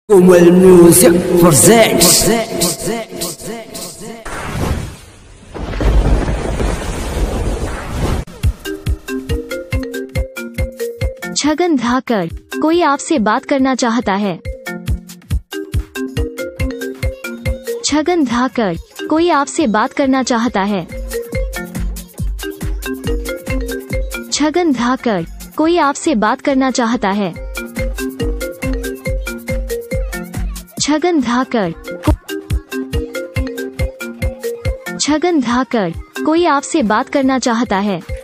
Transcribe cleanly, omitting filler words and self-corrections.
Komal Music presents Chhagan धाकड़, कोई आपसे बात करना चाहता है। छगन धाकड़, कोई आपसे बात करना चाहता है। छगन धाकड़, कोई आपसे बात करना चाहता है। छगन धाकड़, छगन धाकड़, कोई आपसे बात करना चाहता है।